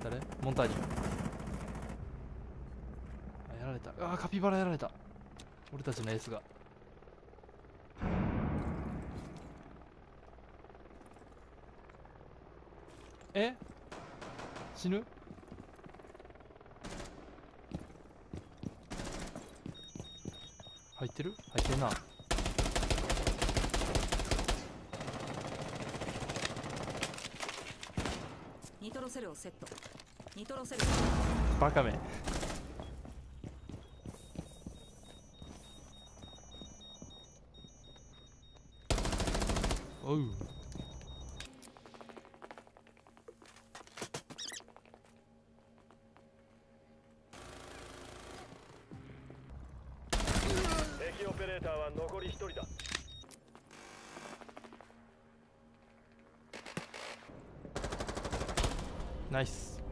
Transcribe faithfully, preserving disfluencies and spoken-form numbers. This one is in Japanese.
誰？モンターニュ。あ、やられた。あー、カピバラやられた。俺たちのエースが。え、死ぬ？入ってる？入ってんな。 ニトロセルをセット。ニトロセル。 バカめ。おう。 敵オペレーターは残り一人だ。 ナイス。